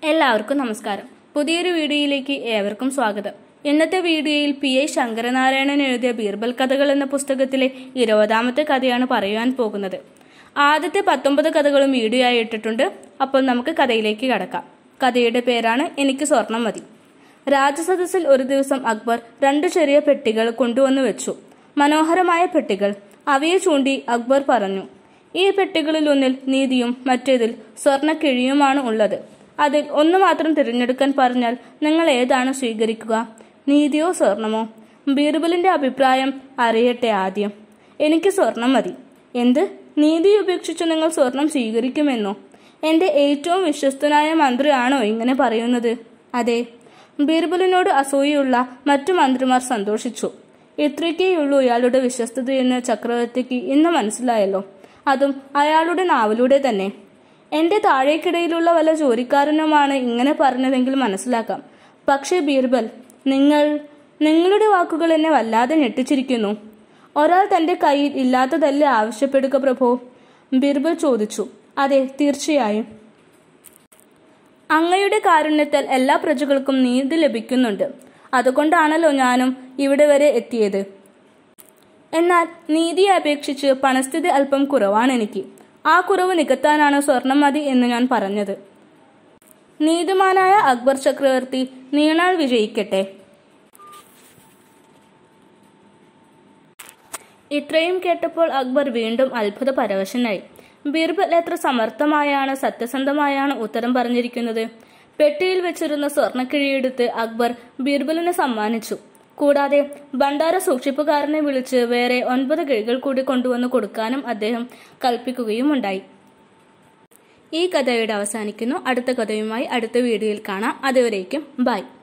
എല്ലാവർക്കും നമസ്കാരം. പുതിയൊരു വീഡിയോയിലേക്ക് ഏവർക്കും സ്വാഗതം. ഇന്നത്തെ വീഡിയോയിൽ P.I. ശങ്കരനാരായണൻ എഴുതിയ ബീർബൽ കഥകൾ എന്ന പുസ്തകത്തിലെ 20ാമത്തെ കഥയാണ് പറയുവാൻ പോകുന്നത്. ആദ്യത്തെ 19 കഥകളും വീഡിയോ ആയി ഇട്ടിട്ടുണ്ട്. അപ്പോൾ നമുക്ക് കഥയിലേക്ക് കടക്കാം. കഥയുടെ പേരാണ് എനിക്ക് സ്വർണം മതി. രാജസദസ്സിൽ ഒരു ദിവസം അക്ബർ 2 ചെറിയ പെട്ടികൾ കൊണ്ടുവന്നു വെച്ചു. മനോഹരമായ പെട്ടികൾ. അവയെ ചൂണ്ടി അക്ബർ പറഞ്ഞു, ഈ പെട്ടികളിൽ ഒന്നിൽ നീതിയും മറ്റേതിൽ സ്വർണ്ണക്കിഴിയുമാണ് ഉള്ളത്. അതിൽ ഒന്ന് മാത്രം തിരഞ്ഞെടുക്കാൻ പറഞ്ഞാൽ നിങ്ങൾ ഏതാണ് സ്വീകരിക്കുക? നീതിയോ സ്വർണമോ? ബീർബലിന്റെ അഭിപ്രായം അറിയട്ടെ ആദ്യം. എനിക്ക് സ്വർണം മതി. എന്ത്? നീതി ഉപേക്ഷിച്ച് നിങ്ങൾ സ്വർണം സ്വീകരിക്കുമെന്നോ? എന്റെ ഏറ്റവും വിശ്വസ്തനായ മന്ത്രിയാണോ ഇങ്ങനെ പറയുന്നത്? അതെ. ബീർബലിനോട് അസൂയുള്ള മറ്റു മന്ത്രിമാർ സന്തോഷിച്ചു. ഇത്രയ്ക്കേയുള്ളൂ ഇയാളുടെ വിശ്വസ്തതയെന്ന് ചക്രവർത്തിക്ക് ഇന്ന് മനസ്സിലായല്ലോ. അതും അയാളുടെ നാവിലൂടെ തന്നെ. എന്റെ താഴേക്കിടയിലുള്ള വല്ല ജോലിക്കാരനുമാണ് ഇങ്ങനെ പറഞ്ഞതെങ്കിൽ മനസ്സിലാക്കാം. പക്ഷേ ബീർബൽ, നിങ്ങളുടെ വാക്കുകൾ എന്നെ വല്ലാതെ ഞെട്ടിച്ചിരിക്കുന്നു. ഒരാൾ തന്റെ കയ്യിൽ ഇല്ലാത്തതല്ലേ ആവശ്യപ്പെടുക പ്രഭു? ബീർബൽ ചോദിച്ചു. അതെ, തീർച്ചയായും. അങ്ങയുടെ കാരുണ്യത്താൽ എല്ലാ പ്രജകൾക്കും നീതി ലഭിക്കുന്നുണ്ട്. അതുകൊണ്ടാണല്ലോ ഞാനും ഇവിടെ വരെ എത്തിയത്. എന്നാൽ നീതിയെ അപേക്ഷിച്ച് പണസ്ഥിതി അല്പം കുറവാണ് എനിക്ക്. ആ കുറവ് നികത്താനാണ് സ്വർണം മതി എന്ന് ഞാൻ പറഞ്ഞത്. നീതിമാനായ അക്ബർ ചക്രവർത്തി നീണാൾ വിജയിക്കട്ടെ. ഇത്രയും കേട്ടപ്പോൾ അക്ബർ വീണ്ടും അത്ഭുത പരവശനായി. ബീർബൽ എത്ര സമർത്ഥമായാണ് സത്യസന്ധമായാണ് ഉത്തരം പറഞ്ഞിരിക്കുന്നത്. പെട്ടിയിൽ വെച്ചിരുന്ന സ്വർണ്ണക്കിഴിയെടുത്ത് അക്ബർ ബീർബലിന് സമ്മാനിച്ചു. കൂടാതെ ഭണ്ഡാര സൂക്ഷിപ്പുകാരനെ വിളിച്ച് വേറെ 9 കിഴികൾ കൂടി കൊണ്ടുവന്ന് കൊടുക്കാനും അദ്ദേഹം കൽപ്പിക്കുകയുമുണ്ടായി. ഈ കഥയുടെ അവസാനിക്കുന്നു. അടുത്ത കഥയുമായി അടുത്ത വീഡിയോയിൽ കാണാം. അതുവരേക്കും ബൈ.